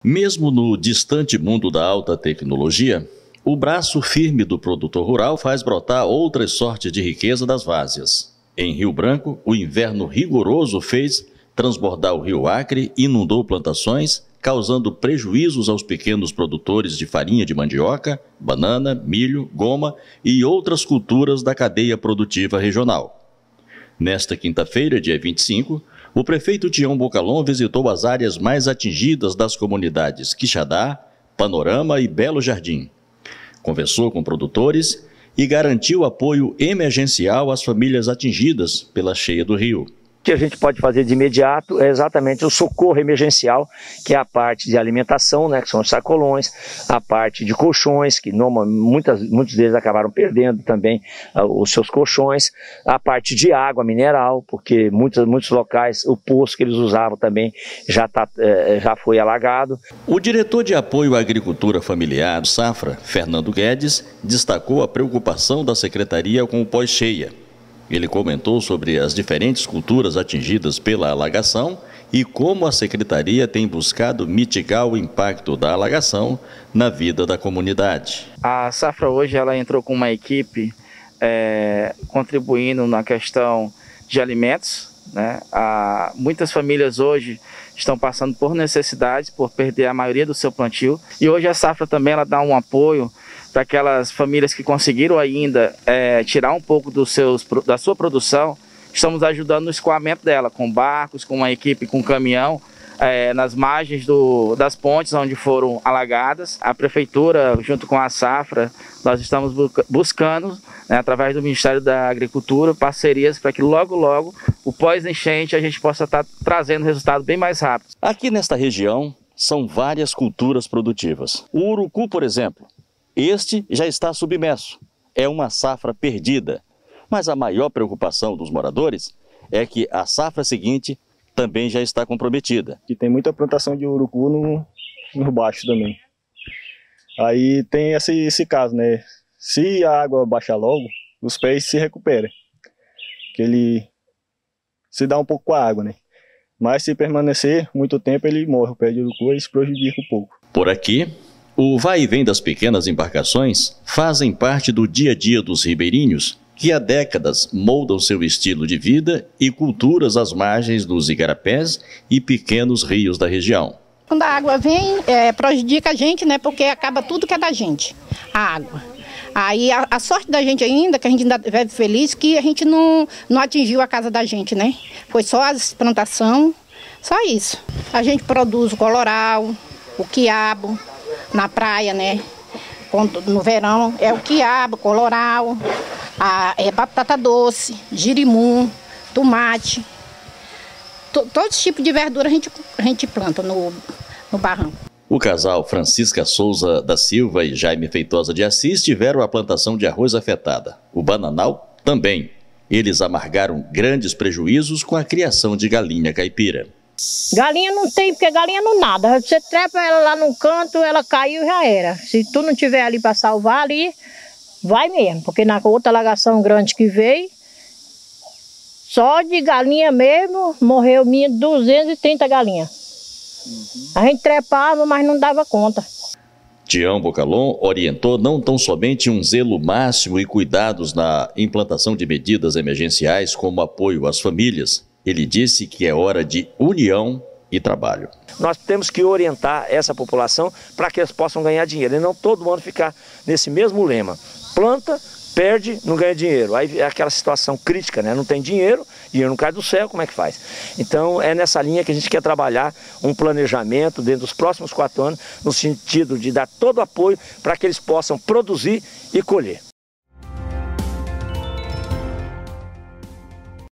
Mesmo no distante mundo da alta tecnologia, o braço firme do produtor rural faz brotar outras sortes de riqueza das várzeas. Em Rio Branco, o inverno rigoroso fez transbordar o rio Acre, inundou plantações, causando prejuízos aos pequenos produtores de farinha de mandioca, banana, milho, goma e outras culturas da cadeia produtiva regional. Nesta quinta-feira, dia 25, o prefeito Tião Bocalon visitou as áreas mais atingidas das comunidades Quixadá, Panorama e Belo Jardim. Conversou com produtores e garantiu apoio emergencial às famílias atingidas pela cheia do rio. O que a gente pode fazer de imediato é exatamente o socorro emergencial, que é a parte de alimentação, né, que são os sacolões, a parte de colchões, que muitos deles acabaram perdendo também os seus colchões, a parte de água mineral, porque muitos locais, o poço que eles usavam também já foi alagado. O diretor de apoio à agricultura familiar do Safra, Fernando Guedes, destacou a preocupação da secretaria com o pós-cheia. Ele comentou sobre as diferentes culturas atingidas pela alagação e como a secretaria tem buscado mitigar o impacto da alagação na vida da comunidade. A Safra hoje ela entrou com uma equipe contribuindo na questão de alimentos, né? Muitas famílias hoje estão passando por necessidades, por perder a maioria do seu plantio. E hoje a Safra também ela dá um apoio para aquelas famílias que conseguiram ainda tirar um pouco da sua produção. Estamos ajudando no escoamento dela, com barcos, com uma equipe, com caminhão, nas margens das pontes onde foram alagadas. A Prefeitura, junto com a Safra, nós estamos buscando, né, através do Ministério da Agricultura, parcerias para que logo, logo, o pós-enchente, a gente possa estar trazendo resultado bem mais rápido. Aqui nesta região, são várias culturas produtivas. O urucu, por exemplo, este já está submerso, é uma safra perdida. Mas a maior preocupação dos moradores é que a safra seguinte também já está comprometida. E tem muita plantação de urucu no baixo também. Aí tem esse caso, né? Se a água baixar logo, os pés se recuperam. Que ele se dá um pouco com a água, né? Mas se permanecer muito tempo, ele morre. O pé de urucu ele se prejudica um pouco. Por aqui, o vai e vem das pequenas embarcações fazem parte do dia a dia dos ribeirinhos, que há décadas moldam seu estilo de vida e culturas às margens dos igarapés e pequenos rios da região. Quando a água vem, prejudica a gente, né? Porque acaba tudo que é da gente, a água. Aí a sorte da gente ainda, que a gente ainda vive feliz, que a gente não atingiu a casa da gente, né? Foi só as plantações, só isso. A gente produz o coloral, o quiabo, na praia, né? No verão é o quiabo, coloral, batata doce, girimum, tomate. Todo tipo de verdura a gente planta no barranco. O casal Francisca Souza da Silva e Jaime Feitosa de Assis tiveram a plantação de arroz afetada. O bananal também. Eles amargaram grandes prejuízos com a criação de galinha caipira. Galinha não tem, porque galinha não nada. Você trepa ela lá no canto, ela caiu e já era. Se tu não tiver ali para salvar ali, vai mesmo. Porque na outra alagação grande que veio, só de galinha mesmo, morreu minha 230 galinhas. A gente trepava, mas não dava conta. Tião Bocalon orientou não tão somente um zelo máximo e cuidados na implantação de medidas emergenciais como apoio às famílias. Ele disse que é hora de união e trabalho. Nós temos que orientar essa população para que eles possam ganhar dinheiro e não todo mundo ficar nesse mesmo lema. Planta, perde, não ganha dinheiro. Aí é aquela situação crítica, né? Não tem dinheiro não cai do céu, como é que faz? Então é nessa linha que a gente quer trabalhar um planejamento dentro dos próximos 4 anos, no sentido de dar todo o apoio para que eles possam produzir e colher.